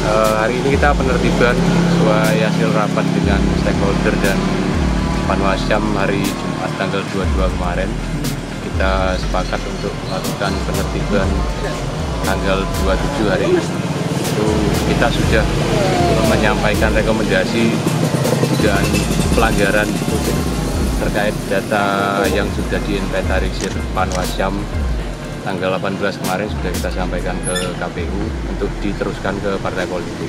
Hari ini kita penertiban sesuai hasil rapat dengan stakeholder dan Panwascam hari Jumat tanggal 22 kemarin. Kita sepakat untuk melakukan penertiban tanggal 27 hari ini. Itu kita sudah menyampaikan rekomendasi dan pelanggaran terkait data yang sudah diinventarisir Panwascam tanggal 18 kemarin sudah kita sampaikan ke KPU untuk diteruskan ke partai politik.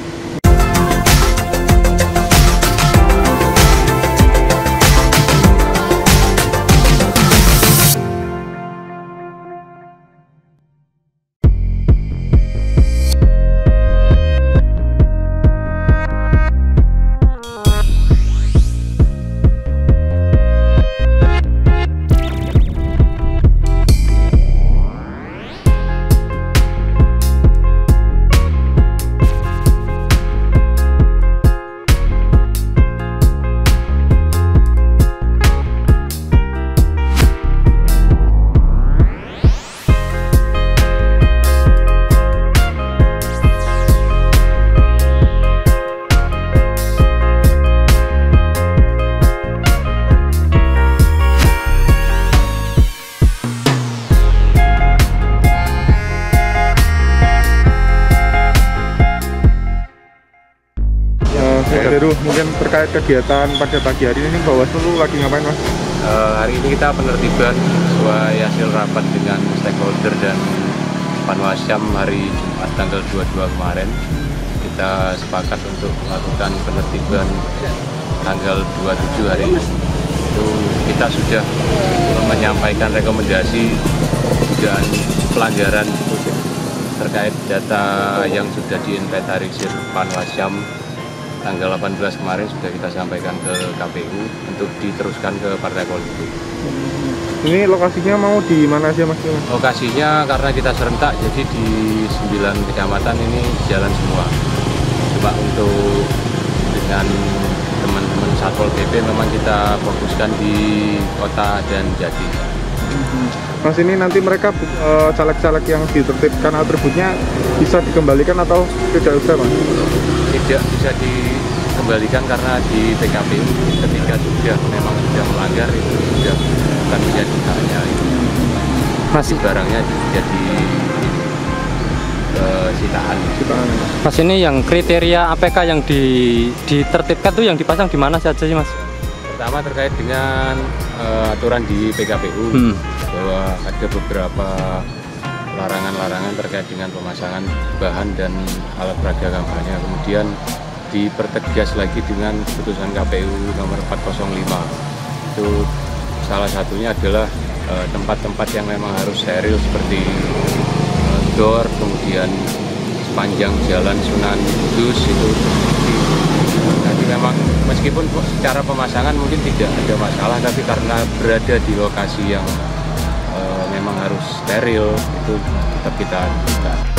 Baru mungkin terkait kegiatan pada pagi hari ini Bawaslu lagi ngapain, Mas? Hari ini kita penertiban sesuai hasil rapat dengan stakeholder dan Panwascam hari Jumat tanggal 22 kemarin. Kita sepakat untuk melakukan penertiban tanggal 27 hari ini. Itu kita sudah menyampaikan rekomendasi dan pelanggaran terkait data yang sudah diinventarisir Panwascam tanggal 18 kemarin sudah kita sampaikan ke KPU untuk diteruskan ke partai politik. Ini lokasinya mau di mana aja, Mas? Lokasinya karena kita serentak, jadi di 9 kecamatan ini jalan semua. Coba untuk dengan teman-teman Satpol PP memang kita fokuskan di kota dan Jati. Mas, ini nanti mereka caleg-caleg yang ditertibkan atributnya bisa dikembalikan atau tidak usah, Mas? Tidak bisa dikembalikan karena di PKPU ketika memang sudah melanggar itu sudah bukan menjadi haknya, masih barangnya jadi sitaan. Mas, ini yang kriteria APK yang ditertibkan tuh yang dipasang di mana saja sih, Mas? Pertama terkait dengan aturan di PKPU bahwa ada beberapa larangan-larangan terkait dengan pemasangan bahan dan alat peraga kampanye. Kemudian dipertegas lagi dengan putusan KPU nomor 405. Itu salah satunya adalah tempat-tempat yang memang harus steril seperti gor, kemudian sepanjang jalan Sunan Kudus itu. Jadi memang meskipun secara pemasangan mungkin tidak ada masalah, tapi karena berada di lokasi yang memang harus steril itu tetap kita lakukan.